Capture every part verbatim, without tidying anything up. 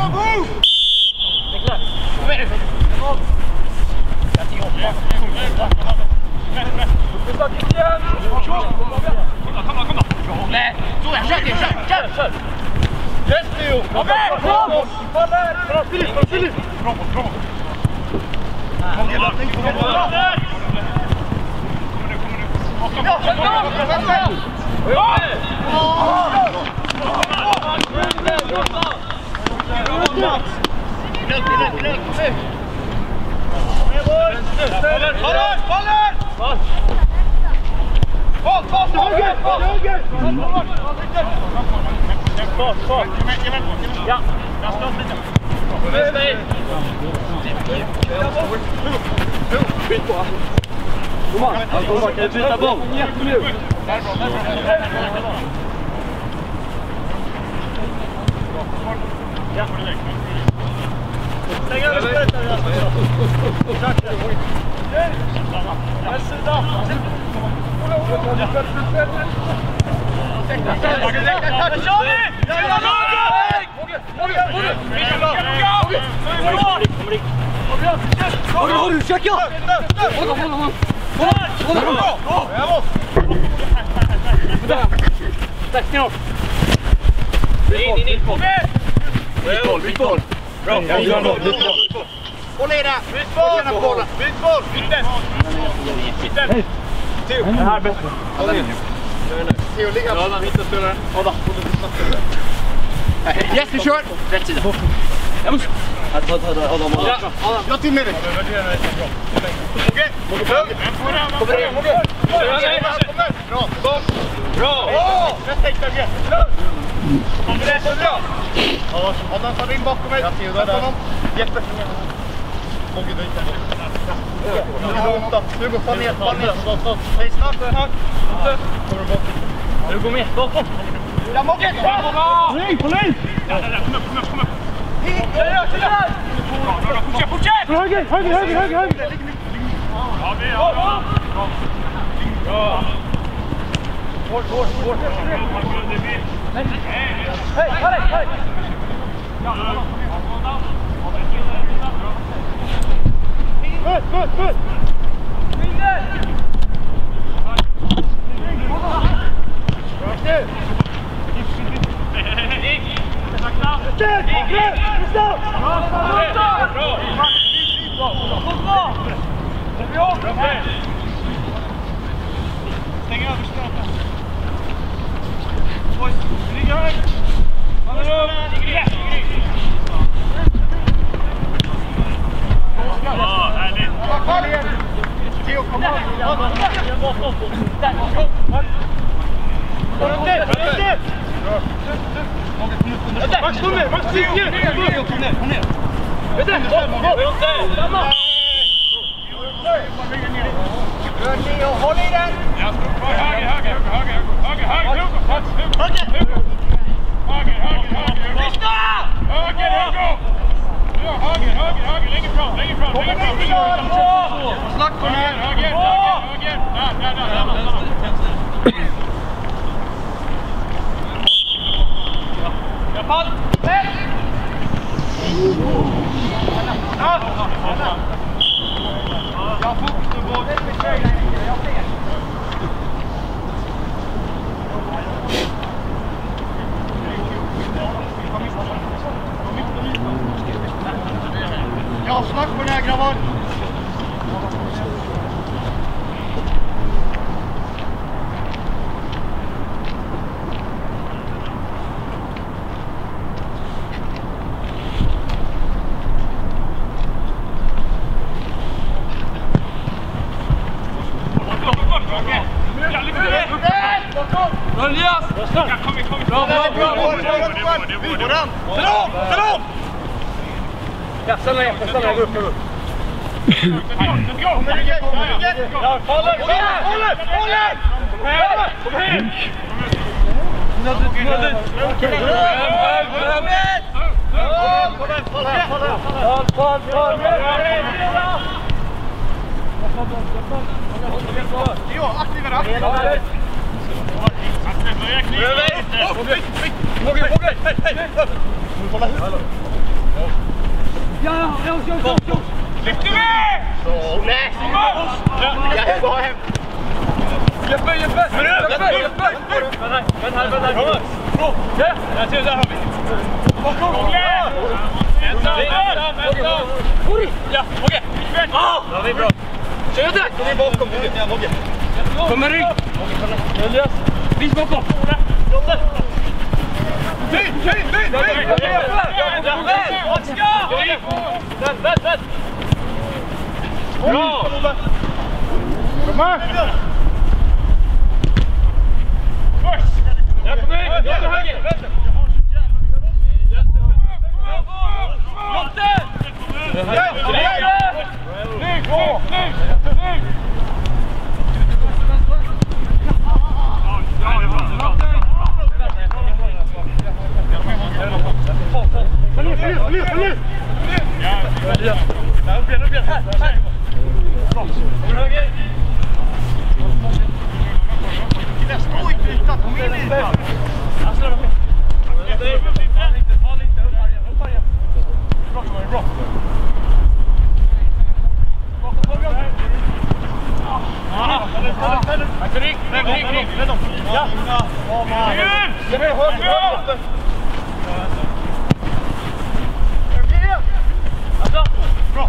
Yes, Theo! Kom med! Kom! Bra, Filip! Bra, Filip! Bra, bra! Kom igen, Lars! Kom igen, Lars! Kommer nu, kommer nu! Ja! Lugnt, lugnt, lugnt! Bollen! Bollen! Bollen! Boll, boll, boll! Höger! Höger! Fart, fart! Ja! Jag slår lite! Byt på! Kom on! Kom on, kan du byta boll? Ja! Stäng över spelet där! Här sida! Håll i det! Byt boll! Byt boll! Byt den! Byt den! Theo! Det här är bättre. Theo, ligga! Adam, hitta spelaren. Adam, yes, vi kör! Rätt sida. Adam, jag till med dig. Okej. Kommer in. Bra. Bra. Nästa extra grej. Kommer det så bra? Adam, tar in bakom mig. Jeppe. Mogge dit där. Nu går fan ner, fan ner. Hej, snart. Kommer du bort? Nu går med, bakom. Ja, Mogge! Polis, polis! Ja, där, kom upp, kom upp, kom upp. Ja, ja, ja! Fortsätt, fortsätt! Höger, höger, höger, höger, höger! Ja, vi är bra. Bra. Hårt, hårt, hårt. Hej, hej, hej! Ja, Böt, böt, böt! Vinner! Bra! Sakta! Steg! Steg! Steg! Bra! Bra! Stäng över stöten. Oj, ligger här! Han är upp! Ja, härligt! Theo, kom igen! Max, kom ner! Max, kom ner! Kom ner! Kom ner! Vet du? Rör ner och håll i den! Höger, höger, höger, höger, höger, höger, höger, höger, höger, höger, lyssna! Höger, höger! Höger, höger, höger, längre fram, längre fram, längre fram, längre fram! Snack på ner! Höger, höger, höger! Där, där, där, där! Jag fall! Nej! Ja! Jag får inte gå! Ja, snack på den här grabbar! Ja, stanna igen, stanna igen, gå upp, gå upp. Kommer igen, kommer igen! Ja, håller, håller, håller, håller! Kom här, kom här! Kom här! Jo, aktiva då! Mogge, Mogge! Hej, hej! Ja, ja, ja, ja, ja. Lyft med! Så, nej. Jag är bara hem. Jeppe, Jeppe! Jeppe, Jeppe! Vänta här, vänta här. Bra! Ja, jag ser, där har vi. Bakom! Vänta, vänta, vänta! Ja, okej. Ja, det är bra. Kör det! Det är bakom. Kommer rygg! Elias! Vis bakom! Vit, vit, vit! Vänd, vänd, vänd! Bra! Kom här! Jag kommer in! Jag kommer höger! Vänster! Lotte! Snyggt! Snyggt! Kom ner, kom ner, kom ner! Ja, upp igen, upp igen! Här, här! Bra! Kommer höger! Stå i ytan, kom in i ytan! Jag slår upp! Ta lite, ta lite, upp här igen, upp här igen! Bra, bra, bra! Bakom, bakom! Tack för rygg! Nej, rygg, rygg! Ja! Jag vill höra höger! Alltså! Bra!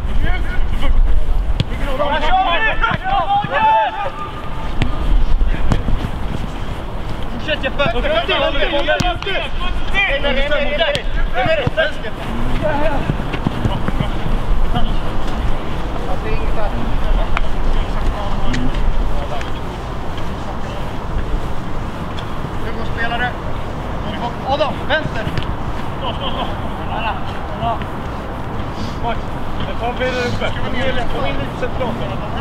Fortsätt Jeppe! Upp till, upp till, upp till! Nej, nej, nej, nej, nej! Nej, nej, nej! Det är inget där. Nu går spelare. Adam, vänster! Stå, stå, stå! Alla, alla! Oj, jag tar vidare uppe. Kom in lite centralt.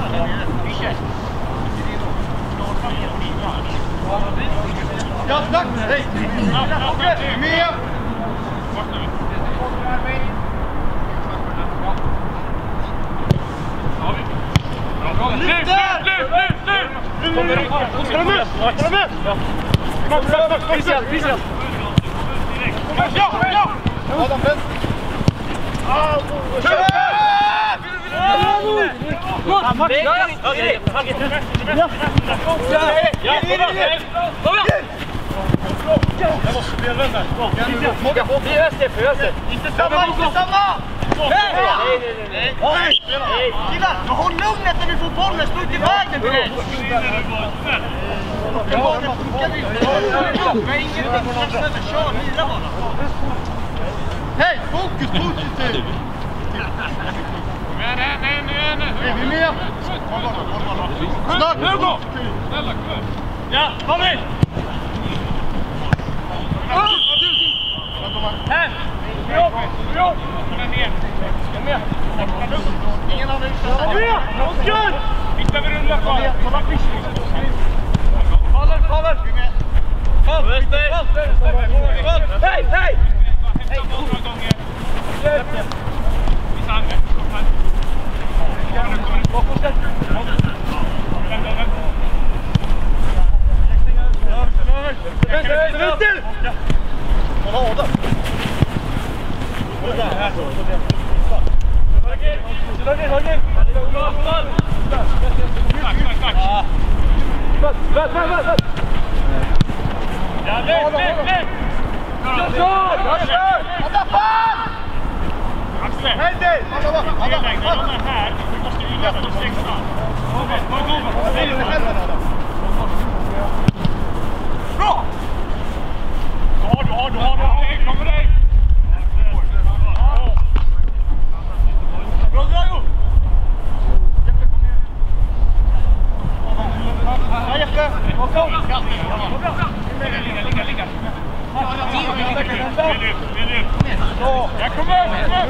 Ja, tack! Hej! Okej, med! Lyft där! Lyft, lyft, lyft! Kommer du? Ska du med? Ska du med? Max, Max, Max! Christian, Christian! Ja, ja! Adam, vänster! Kör! Ja, Max! Ja, jag måste spelvända. Det är Öster, för Öster. Inte samma, inte samma! Nej, nej, nej, nej. Killar, håll lugnet när vi får bollen. Stå inte i vägen direkt. Bollen funkar inte. Jag har ingenting. Kör, lira bara. Hej, fokus, positivt. Nej, nej, nej, nej. Är vi med? Snart, nu gå! Snälla, kom igen. Ja, kom in! Här! Upp! Upp! Kom ner! Kom ner! Ingen av er! Kom ner! Oskar! Hitta vi rullar kvar! Kolla fisk! Faller, faller! Fall! Fall! Hej, hej! Hej! Hjälp! Visa armen! Kom här! Bakom sig! Vänster! Vänster! Kolla Adam! Kolla där! Höger! Höger! Höger! Tack, tack, tack! Vänt, vänt, vänt, vänt! Ja, lätt, lätt, lätt! Jag kör! Jag kör! Vad fan! Axel! Hej dig! Alla, alla, alla! De är här. Vi måste ju lämna på sexton. Kom igen, kom igen! Nej, det är helvete, Adam! Bra! Du har, du har, du har, du har! Kom med dig! Bra, Drago! Jeppe, kom ner! Ja, Jeppe! Kom, kom! Ligga, ligga, ligga! Jag kommer!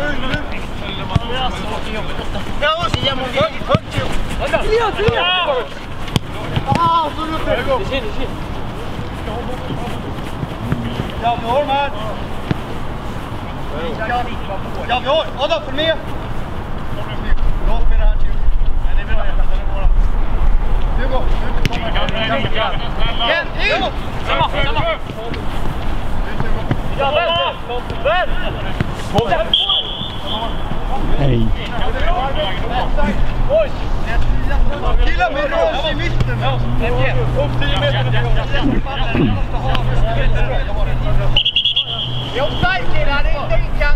Ja, och så jag måste högt ju! Elias, Elias! Ah, så nu är det gå! Det ser, det ser! Ja, vi har här! Ja, vi har! Adam, följ med! Bra med det här, Tjugo! Nej, det är bra, Jeppe, den är våra! Hugo, nu kommer igen! In! Samma, samma! Ja, vänster! Vänd! Nej. Killar med rörs i mitten. Upp tio meter. Jag offside killar, det är inte inkast.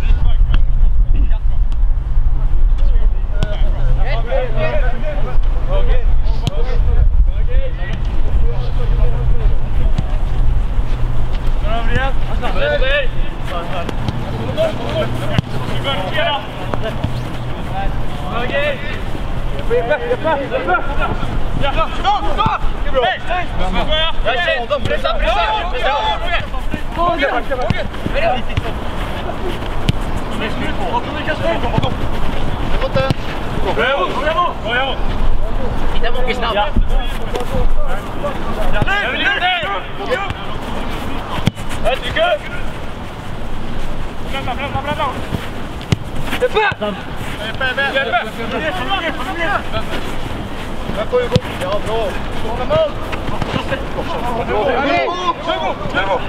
Inte mycket snabbt. Jag tycker. Blanda, blanda, blanda. Jeppe! Jeppe, Jeppe! Jag får ju gå. Ja, bra. Kom mål. Kör gå, kör gå.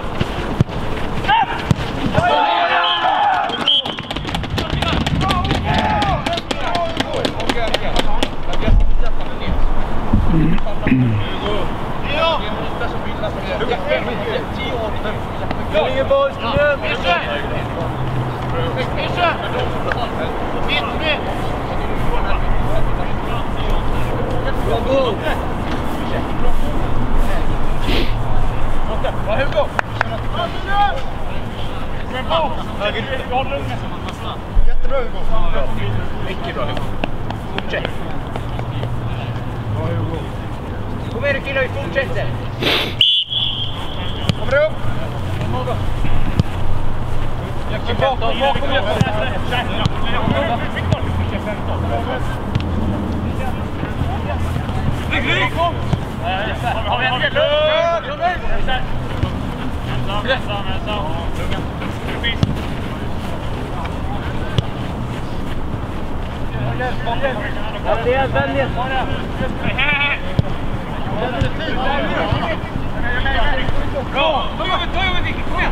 Ingen boll, igen! Fische! Fische! Mitt, mitt! Bra boll! Bra Hugo! Jättebra Hugo! Mycket bra Hugo! Fortsätt! Bra Hugo! Kom igen killar, vi fortsätter! Kommer upp! Jag kan bakom, bakom Jeppe! Rygg, rygg! Har vi en del? Vänta, vänta, vänta. Vänligen, vänligen. Bra! Ta över, ta över Vicky, kom igen!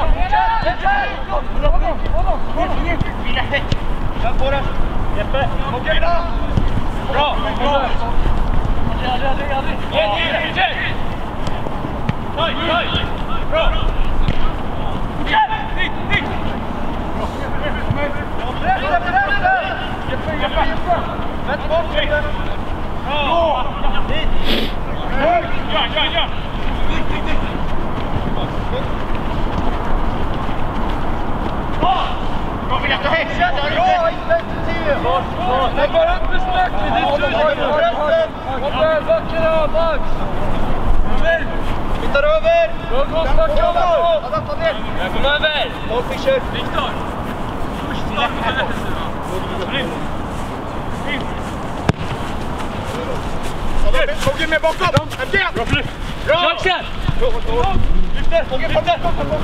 Bra! Kör på den! Jeppe! Okej då! Bra! Bra! Aldrig, aldrig, aldrig! Ge, ge, ge! Taj, taj! Bra! Hit, hit! Jeppe, Jeppe! Vänt bort, Jeppe! Bra! Hit! Ja, ja, ja! Kom igen, häxa! Bra, inte till! Det går upp med snack! Det är du som har rätten! Kom väl, backa då, Max! Över! Hittar över! Gå, gå, snacka över! Adapta ner! Kom över! Noll Fischer! Viktor! Push, starta med rätt sida! In! In! Togge med bakom! Bra flytt! Bra! Jackson! Lyfter! Togge, lyfter!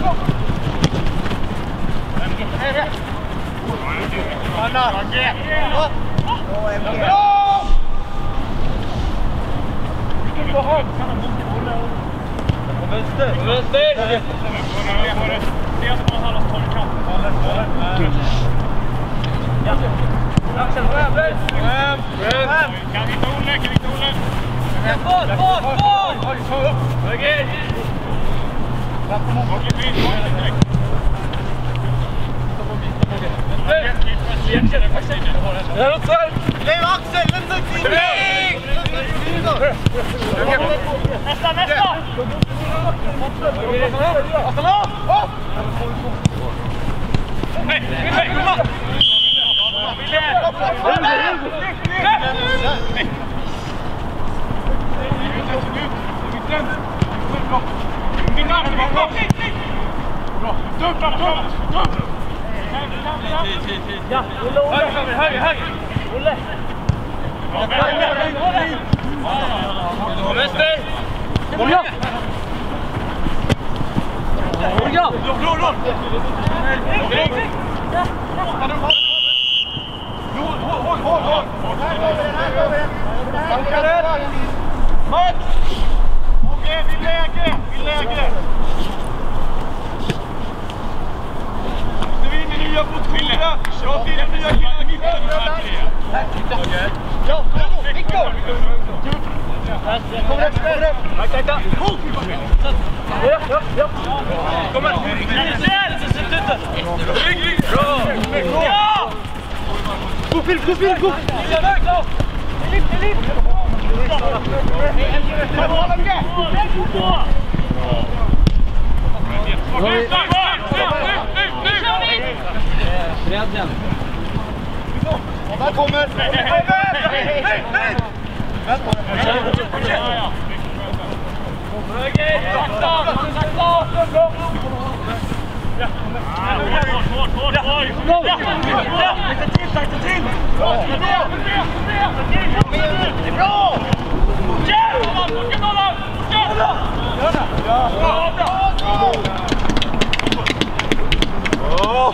Anna! Bra! Bra! Vilken på hand! På vänster! På vänster! Det är som att alla tar i kamp. Axel, fram! Fram! Fram! Kan vi ta Olle? Kan vi ta Olle? Boll! Boll! Boll! Höger! Okej, fint! Nej, Axel! Lämna kring! Nästa, nästa! Nej, nej, komma! Ja, Olle, Olle! Höger, höger! Olle! Vänster! Borja! Borja! Blå, blå! Håll, håll, håll! Max! Okej, vi läger! Vi läger! Ska vi in i nya position? positionerna! Bra till den nya killen! Ja, Victor! Kommer upp, kommer upp! Tack, tack, tack! Ja, ja, ja! Kommer! Bra! Ja! Gå fil, gå fil, gå! Filip, Filip! Ta bollen med! Bredden! Där kommer! Hej, hej, hej! Vänta! Höger! Sakta! Sakta! Ja! Hårt, hårt, hårt! Ja! Ja! Sakta till, sakta till! Bra! Det är bra! Ja! Fortsätt hålla! Fortsätt! Gör det! Ja! Bra, bra! Åh!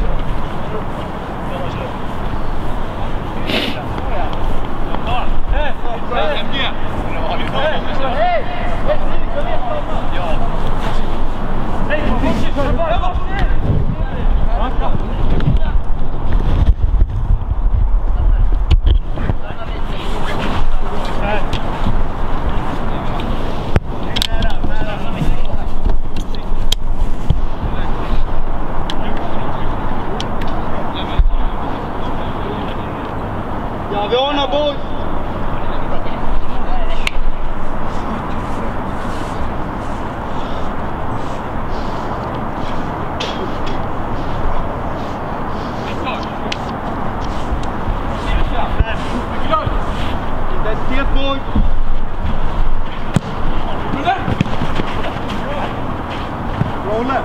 Hej! M G! Hej! Hej! Ja! Hej! Ja, vi ordnar boys! Identitet boy! Roller!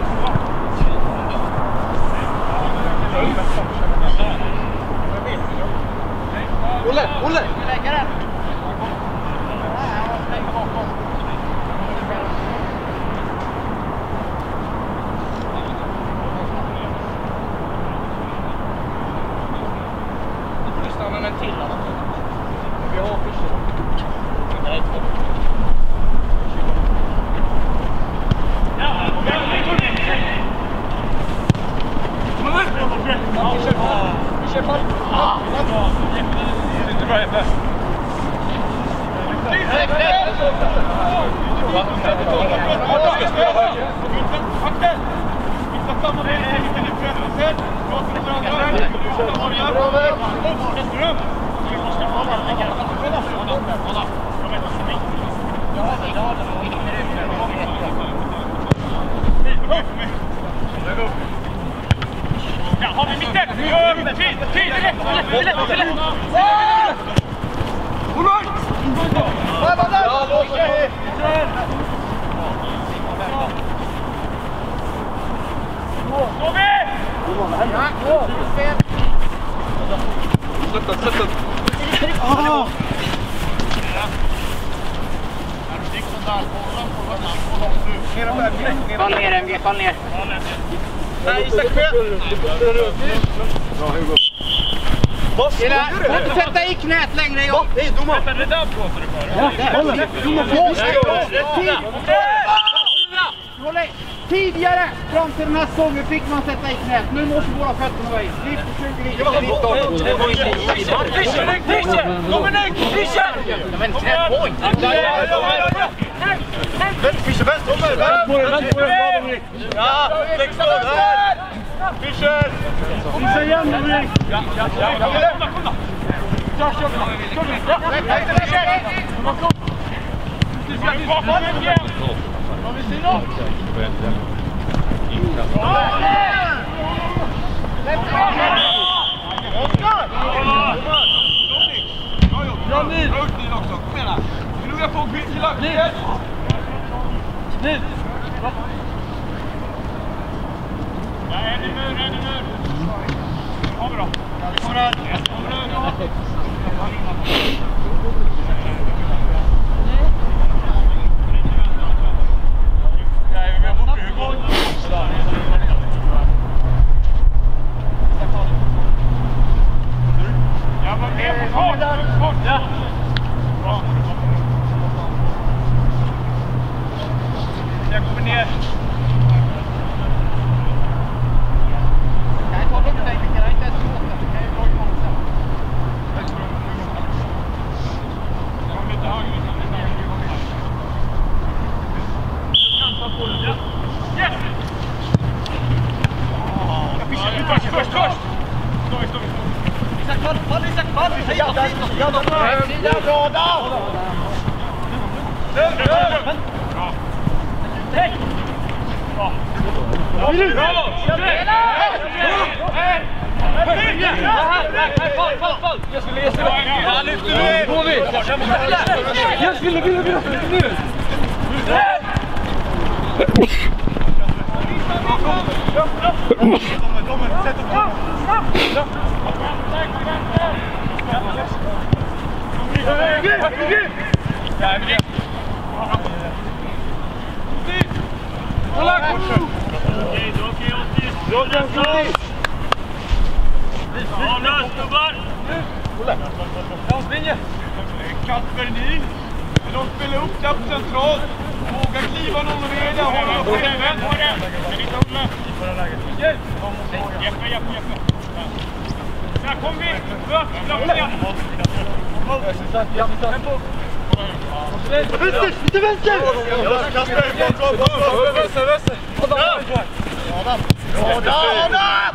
Olle, Olle! Lägga den! Nu stannar den till alltså. Vi har fisk. Det är två. Ja, kom igen! Vi kör fall. Ja, det är bra Jeppe. Ja, har vi mitten! Tid! Tid! Lätt! Lätt! Lätt! Håll! Ja, lås dig! Står vi! Släpp den, släpp den! Fall ner M G, fall ner! Nej, Isak själv! Bra Hugo! Gilla, måste sätta i knät längre i hopp! Hej, domar! Det där blåser du för! Ja, där! Domar! Tidigare fram till den här säsongen fick man sätta i knät. Nu måste våra fötterna vara i. Slipp på tjugo liter. Fischer! Fischer! Dominik! Fischer! Men knät på inte! Fischer, vänster! Vänster! Ja! Sex år! Fischer! Fischer igen, Dominik! Ja, ja, ja! Kom igen! Kom då! Kör, kör! Kör! Kom! Kom! Du ska ju vara med igen! Vad vill du då? Bra Nil! Bra ut Nil också, kom igen här! Vi nog få gilla! Nil! Nil! Ja, en i mur, en i mur! Har vi då? Vi kommer här! Jag kommer ner. först, först! Stå, stå, stå! Isak, fall, fall, Isak, fall! Hej, ja, ja, ja, ja, bra, bra! Lugn, lugn! Bra! Hej! Bra! Bravo! Fall, fall, fall! Jag skulle läsa det! Ja, lyfter nu! Går vi! Jag skulle vilja, vilja, nu! Kasper Nil, de spelar upp där på central. Våga kliva någon och med där. Hålla upp även. Jeppe, Jeppe, Jeppe. Där kom vi. Vänster, till vänster. Kasper, bra, bra, bra. Vänster, vänster. Adam. Adam, Adam.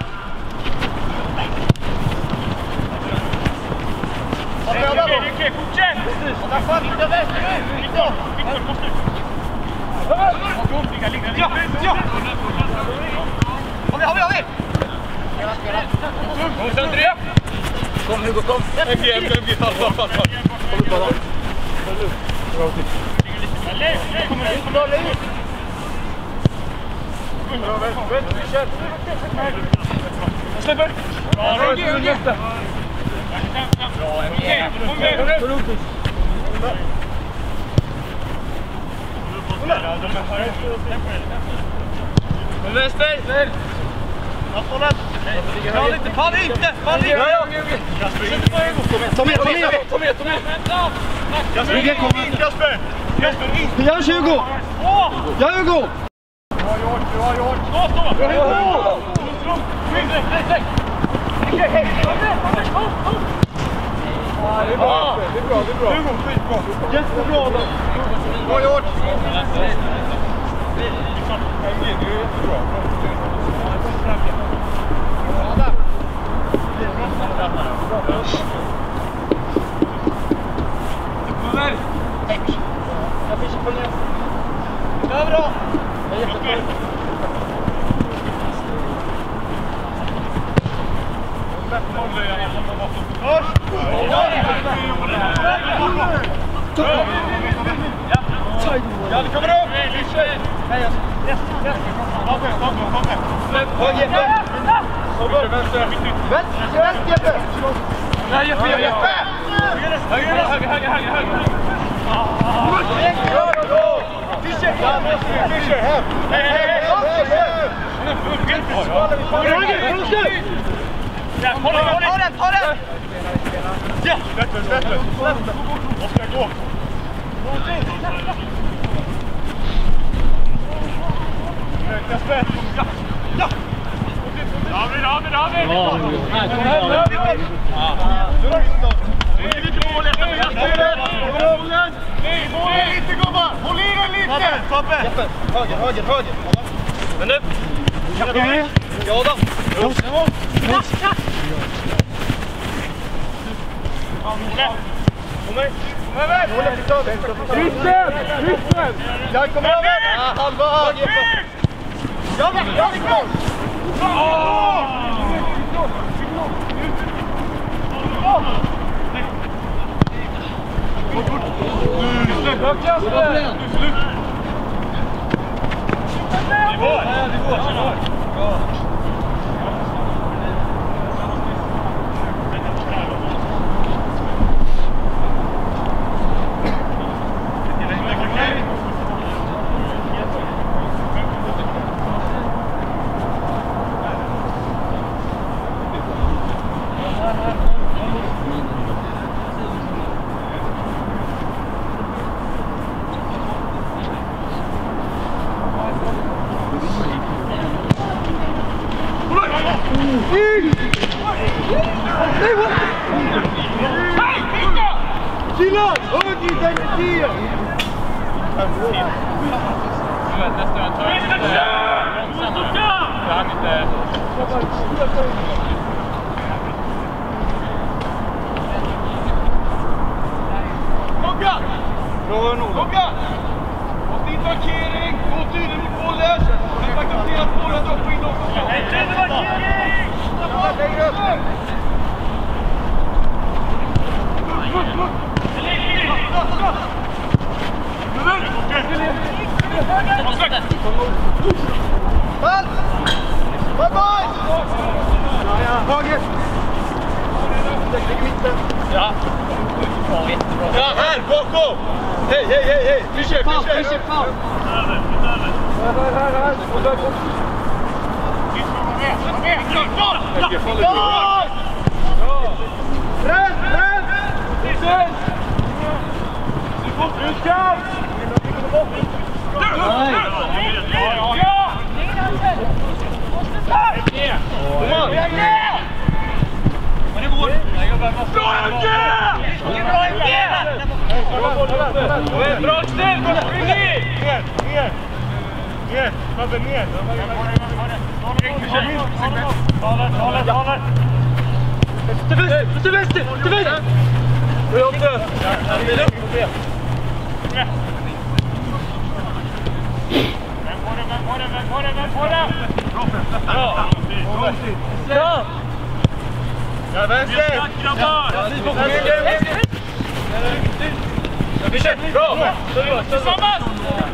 Okej, okej, fortsätt! Där fan, inte vänster nu! Victor! Victor, måste ut! Ja, ja! Kom vi, kom vi, kom vi! Spela, spela! Kom sen, Andrea! Kom Hugo, kom! M G, M G, M G, fall, fall, fall! Kom upp, Adam! Bra till! Kommer ut, kommer ut! Bra, väl, vi kör! Jag släpper! Bra, M G! Bra, M G! Kom igen! Kom upp! Kom vänster! Nattbollen! Fall inte, fall inte! Fall inte! Sätt på Hugo! Ta med, ta med! Ta med, ta med! Kasper, in Kasper! Kasper, in! Ja, Hugo! Ja, Hugo! Bra gjort, bra gjort! Stå, stå! Bra gjort! Skynda, nej, nej! Hej, hej! Ja, det är bra, det är bra, det är bra. Hugo, skitbra. Jättebra då. Bra gjort. Det är jättebra. Kommer. Jag finns på ner. Det är bra. Det är jättebra. Ja, det kommer upp! Yes, yes. Kom här, kom här, kom här. Släpp, Jeppe! Vänster, vänster. Vänster, Jeppe! Nej, Jeppe, Jeppe! Höger, höger, höger, höger, höger. Fischer, Fischer, hem! Hej, hej, hej! Ja, håll den, håll den, håll den! Ja! Bättre, bättre! Oskar, gå! Kasper! Ja! Ja! David, David, David! Ja, kom det är lite mål efter målen! Nej, håll i lite, gubbar! Håll i den lite! Fabbe! Höger, höger, höger! Men nu! Ja, då! Kom med! Kom över! Ryssen! Ryssen! Jag kommer över! Halva! Ja, ja, Victor! Silas! Hög identitet! Du vet nästan jag tar in det långsammare. Jag hann inte... Logga! Bra nog. Logga! Och din markering, gå tydligt mot bollen. Men man kan se att bollen drar in också. En tydlig markering! Lägg upp! Ball! Ball, boys! Taget! Lägg i mitten. Ja. Ja, här, bakom! Hej, hej, hej, hej! Fischer, Fischer! Fischer, fan! Över, över. Här, här, här, här. Och där kom. Rätt, rätt! Fischer! Utkast! Nej! Ja! Kom igen! Men det går! Bra Jocke! Bra Jocke! Bra ställ! Spring ner! Ner! Ner! Ner! Fabbe ner! Talar! Talar! Talar! Till vänster! Till vänster! Till vänster! Bra Jocke! Vem på det? Vem på det? Vem på det? Vem på det? Bra! Bra! Ja, vänster! Bra! Tillsammans!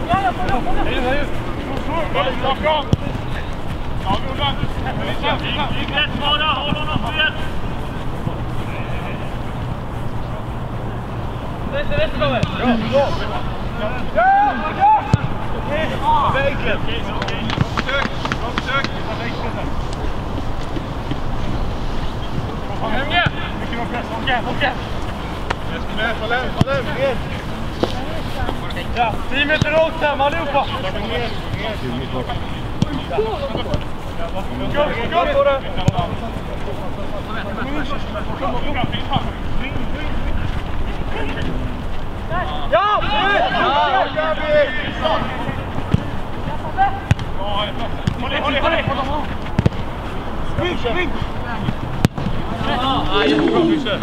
Bakom! Avrundan! Gick rätt bara! Håll honom fel! Vänster, vänster kommer! Bra! Ja! Ja! Vägen! Försök! Försök! Kom hem igen! Mycket av press, Åke, Åke! Jag ska med, fall hem, fall hem, ner! Ja, tio meter rakt hem, allihopa! Gå, gå på det! Ja! Håll i, håll i, håll i! Spring, spring! Ja, jättebra, Fischer.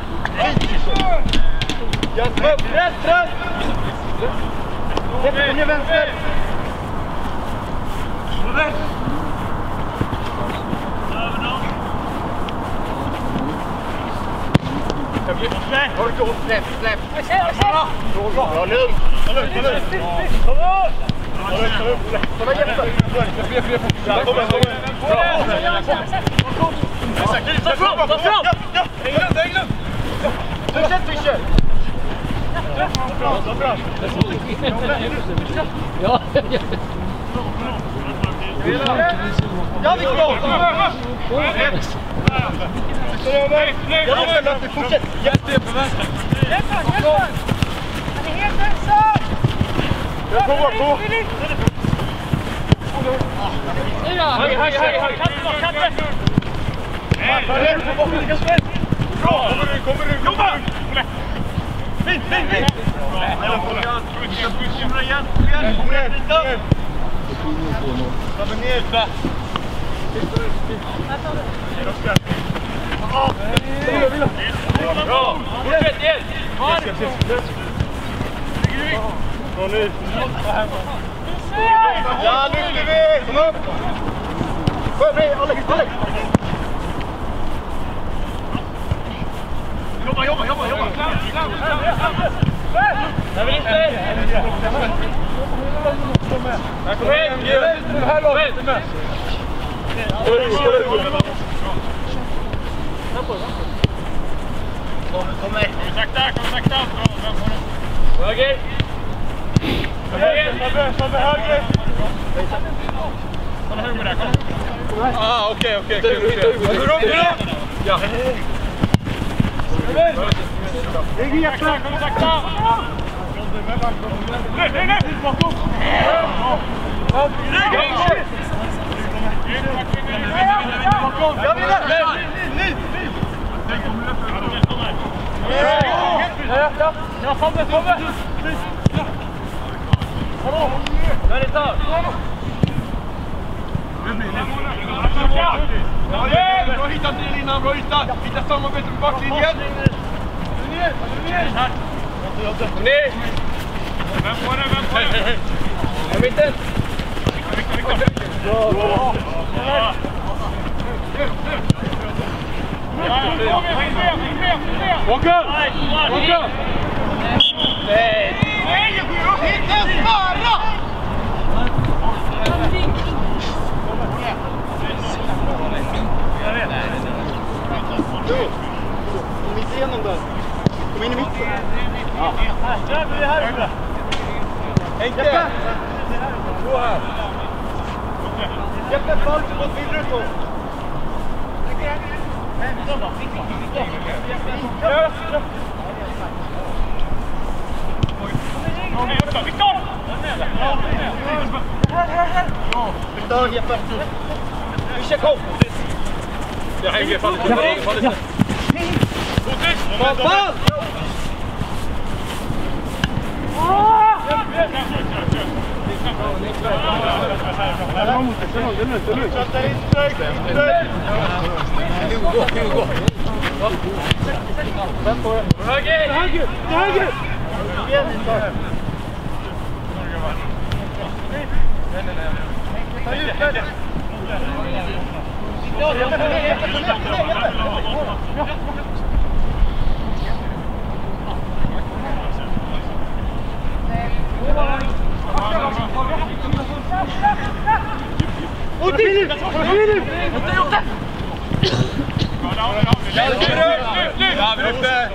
Rätt, rätt, rätt! Rätt, ner vänster! Rätt! Över dem! Orka upp, släpp, släpp! Ja, lugnt! Lugnt, lugnt! Kom on! Kom igen, Jeppe! Fler, fler, fler! Kom igen, kom igen! Ta fram, ta fram! Häng lugnt, häng lugnt! Fortsätt, Fischer! Bra, ta fram! Ja, Ja, vi går! Ja, vi fortsätt! Jätte på vänster! Hjälpa, hjälpa! Han är helt ensam! Jag kommer på! Höger, höger, höger! Kanten, kanten! Bra! Kommer du, kommer du! Jobba! Fint, fint, fint! Kom igen! Kom igen! Kom ner! Bra! Fortsätt igen! Bra nu! Ja, lyfter vi! Kom upp! Kom igen, Alex! Alex! Jobba, jobba, jobba! Jobba! Jag vill inte! Kom igen! Här långt! Kom här! Kom sakta, kom sakta! Höger! Höger! Sabbe, höger! Kolla höger där, kolla! Ah, okej, okej. Hur upp, hur upp! Ja! Lägg i axlar! Kom sakta! Nej, nej, nej! Bakom! Jag vill det! Ni! Ja, ja, ja, Fabbe, Fabbe! Hallå! Där är det! Bra hittat till innan, bra hittat! Hitta samarbete med backlinjen! Ner! Ner! Vem får det? Vem får det? Jag vet inte! Bra! Bra! Åker! Åker! Nej! Nej! Inte spara! Kom inte igenom där. Kom in i mitten. Ja. Här blir det här uppe. Henke! Gå här. Jeppe, fall. Vad vill du så? Viktor! Viktor, Jeppe. Fischer, kom! Jag hänger fallet. Fallet. Ball! Ball! Höger! Höger! Höger! Och Filip! Filip! Inte gjort det! Ja, vi är uppe!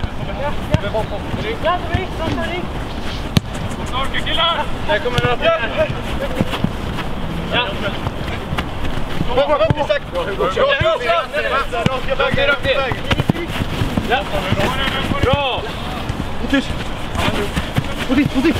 Starka killar! Där kommer den upp! Ja! Kom, kom, kom! Bra! Och tyst! Och dit, och dit!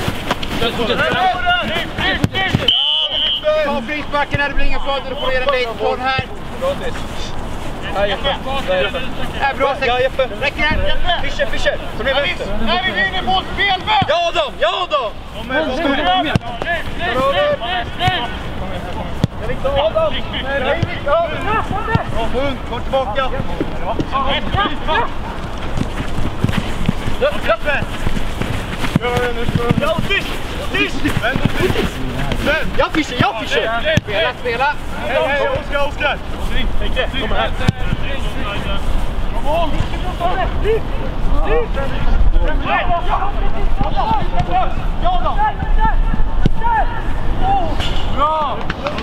Ta frisbacken här, det blir inga följder, du får ner en bit på den här. Här Jeppe. Här bra, ja Jeppe. Räcker här. Fischer, Fischer. Kom ner vänster. Här är vi inne på spelfält. Ja då, ja då. Kom igen, kom igen. Jag vill ta Adam. Nej, Viktor. Bra hund, kom tillbaka. Jeppe. Ja, tyst! Tyst! Ja, Fischer, ja, Fischer! Spela, spela! Hej, hej, Oskar, Oskar! Henke, kom här! Kom on! Ja då! Bra!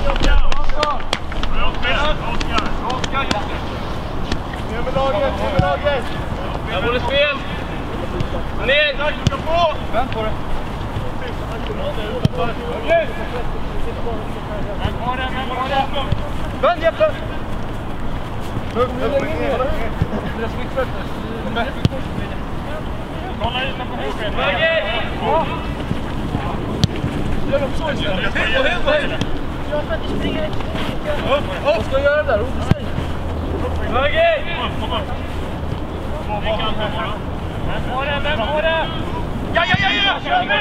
Bra spelat, Oskar! Oskar, ner med laget, ner med laget! Där var det spel! Ner! Du ska få! Vänd på det! Vänd Jeppe! Kolla in på huvudet! Höger! Gör dem så istället! Jag ska inte springa ut! Vad ska jag göra där? Höger! Kom upp! Vem får det? Vem får det? Ja, ja, ja, ja! Kör mig!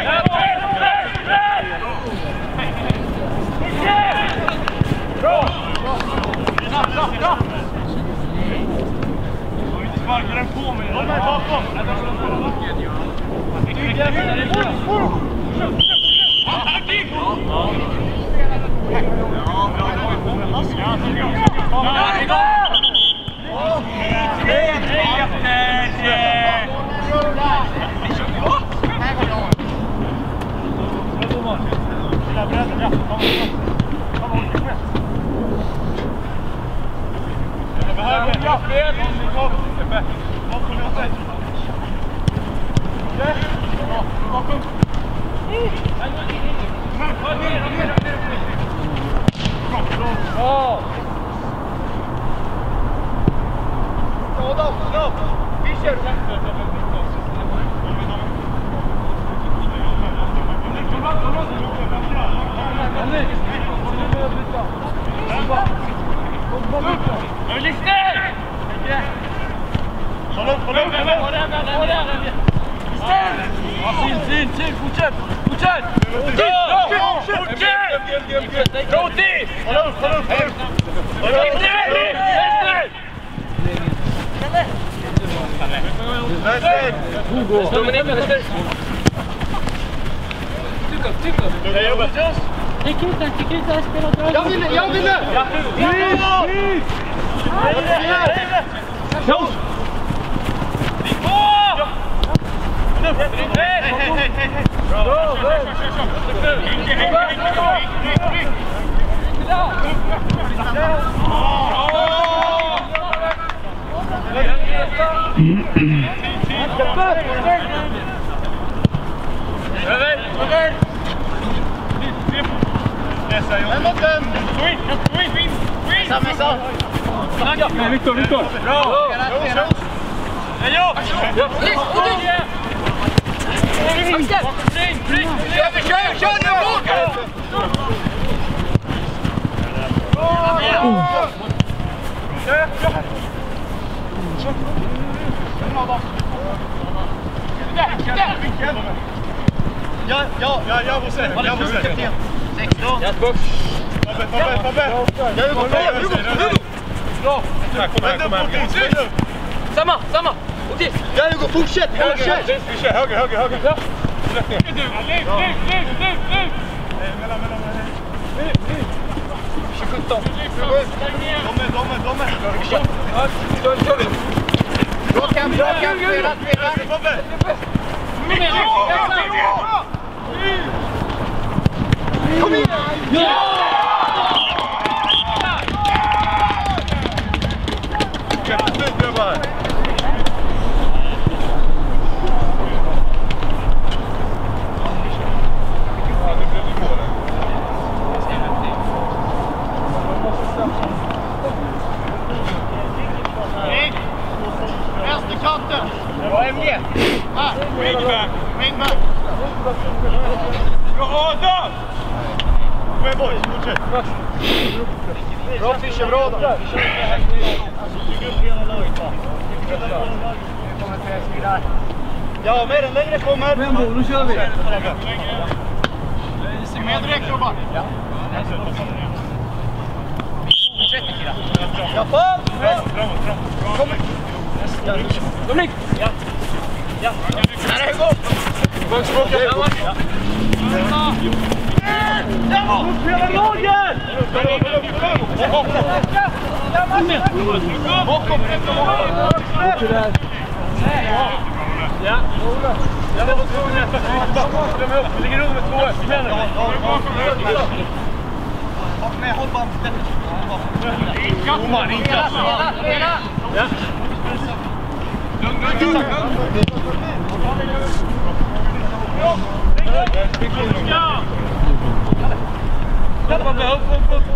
Bra! Bra, bra! Jag vill inte sparka den på mig. Håll mig bakom! Fortsätt! Fortsätt! Bra! Bra! Stick ut den, stick ut den, spela dra. Jag vinner, jag vinner! Viktor, Viktor! Bra! Ja! Kör, kör nu! Ja, ja, ja, jag måste. Jag måste. sexton. Fabbe, Fabbe, Fabbe. Jag går på. Hugo, Hugo. Bra. Kom här. Samma, samma. Okej. Ja, Hugo, fortsätt, fortsätt. Vi kör höger, höger, höger. Ja. Släpp ner. Lyft, lyft, lyft, lyft, lyft. Mellan, mellan, mellan. sjutton. Domme, domme, domme. Ja, kör, kör. Bra kamp, bra kamp. Spela, spela. Fabbe. Kom igen! Ja! Jätteslut grabbar! Vänsterkanten! Det var M G! Här! Wingback! Wingback! Bra Adam! Kom igen boys, fortsätt! Bra Fischer, bra då! Ja, med den längre kommer! Men då, nu kör vi! Med direkt jobbar! Ja. Ja, fan! Framåt, framåt! Kom! Dominik! Ja! Ja! Här är Hugo! Baks, baks! Ja! Ja! Spela lagen! Bakom! Ja! Jag var tvungen nästa sista. Glöm upp, det ligger under två. Med hållband. Domaren, inkast. Ja. Lugn, lugn, lugn. Ja! Upp, upp, upp, upp.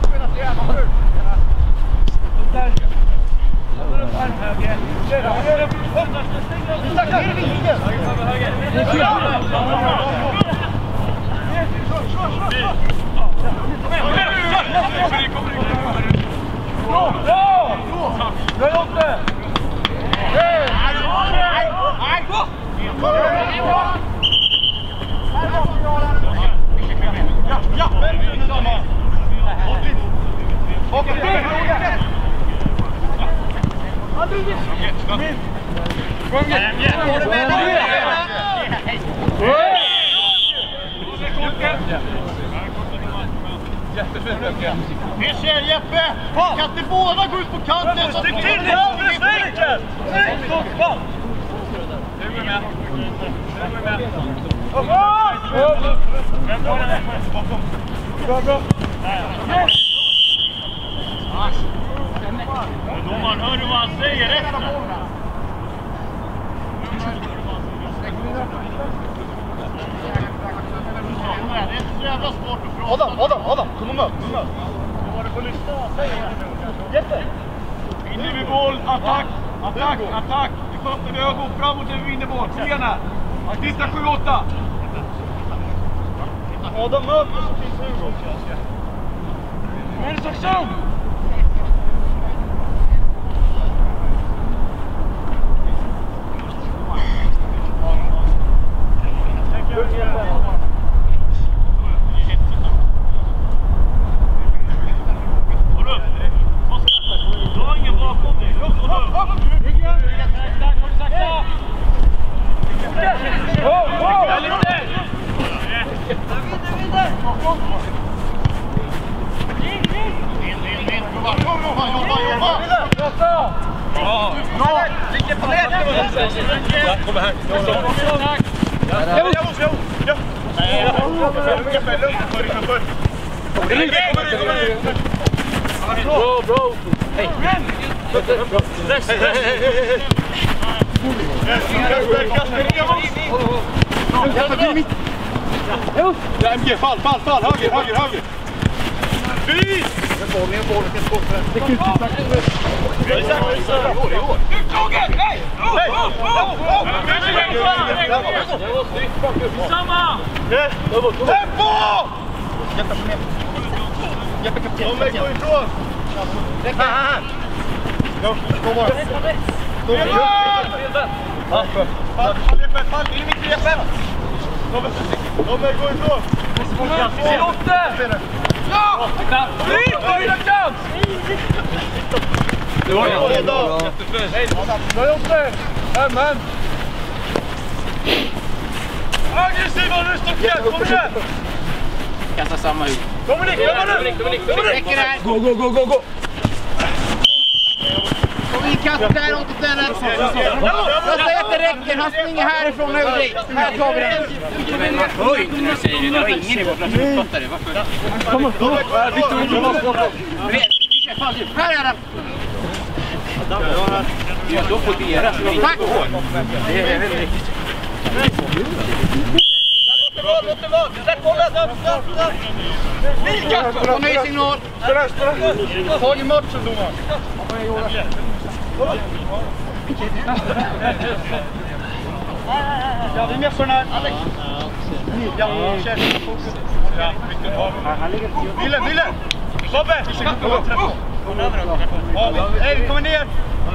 Vi ser Jeppe! Kan inte båda gå ut på kanten? Stick till det! Stick! Stopp! Nu är med. Bra, bra. Domaren, hör du vad han säger efter? Det är så jävla svårt att prata. Adam, Adam, Adam, kom och möt, kom och möt. Vad var det för lyssna? Jeppe! In i boll, attack, attack, attack. Vi sköter det ögon framåt när vi vinner boll. Kom igen här. Titta sju åtta. Adam möter så finns Hugo. Vad är det som så? Kommer här. Ja. Bra, bra. Hej. Stress. M G, fall, fall, fall. Höger, höger, höger. Fy! Det är kul. Samma! Tempo! Jeppe kapten. De är gå ifrån. Här, här. Ja, gå bara. Gå bara. Fall, fall, Jeppe, fall. In i mitt Jeppe. De är gå ifrån. Lotte! Ja! Flyt! Vad är det chans? Det var ju bra. Bra Joppe. Amen. Aggressiva, ryst och fjärt. Kom igen. Kasta samma ut. Kommer ni, kommer ni. Räcker det här. Gå, gå, gå, gå, gå. Kom in, kasta där åt istället. Jag säger att det räcker. Han springer härifrån över dig. Här tar vi den. Oj, nu säger du. Det var ingen i vår plats som uppfattade. Varför? Kom, kom. Här är den. Ja, då får deras. Tack. Det är väldigt riktigt. Låt det vara, släpp bollen. Mika! Och ny signal. Tag i matchen, domaren. Ja, vi missar den här. Alex. Ja, kör. Ja, mycket bra. Ville, Ville! Tobbe! Hej, vi kommer ner!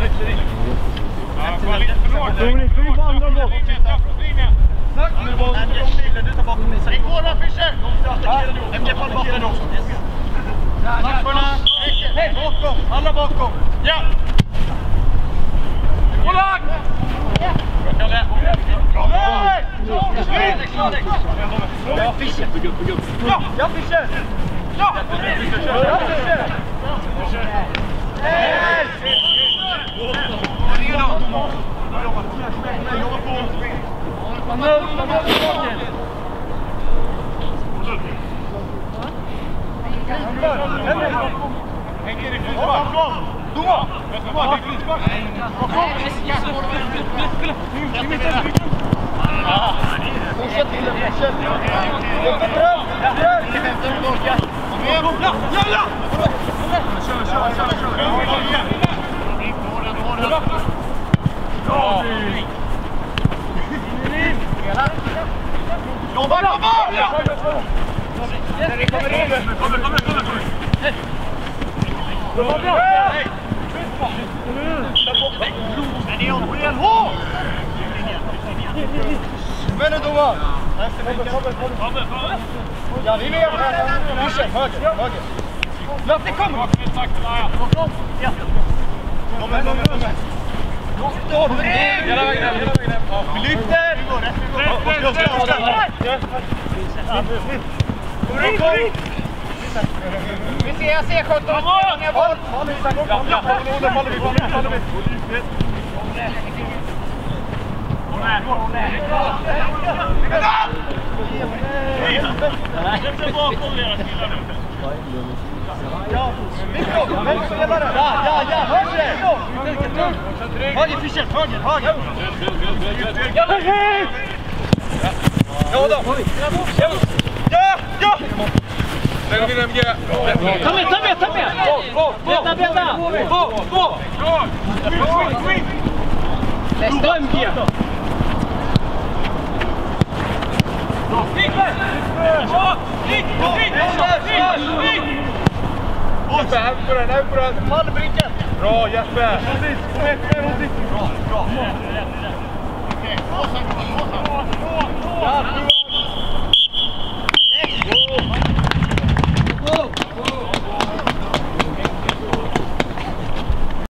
Dominik, kom på andra blå. Snack med bollen. Du tar bakom mig. Det går då, Fischer! M G fall bakom också. Matcherna. Hej, bakom. Alla bakom. Ja! Kolla! Ja, Fischer! Ja, ja, Fischer! Ja! Ja, Fischer! Hej! Jobba, jobba! Kommer, kommer, kommer, kommer! Hej! Jobba bra! Hej! Men det är om fel hål! Men nu domar! Ja, vi är med! Höger, höger! Latte, kom! Ja! Kommer, kommer, kommer! Stopp! Hela vägen, hela vägen! Vi lyfter! Vi ser, jag ser sjutton. Ja, faller vi, faller vi. Ja, ja, ja, höger! Höger, Fischer, höger, höger! Ja, då! Ja, ja! Lägg in M G! Ta med, ta med, ta med! Beta, beta! Två, två! Nästa M G! Jeppe, här på den, här på den! Fallbrinken! Bra, Jeppe! Kom igen, kom igen,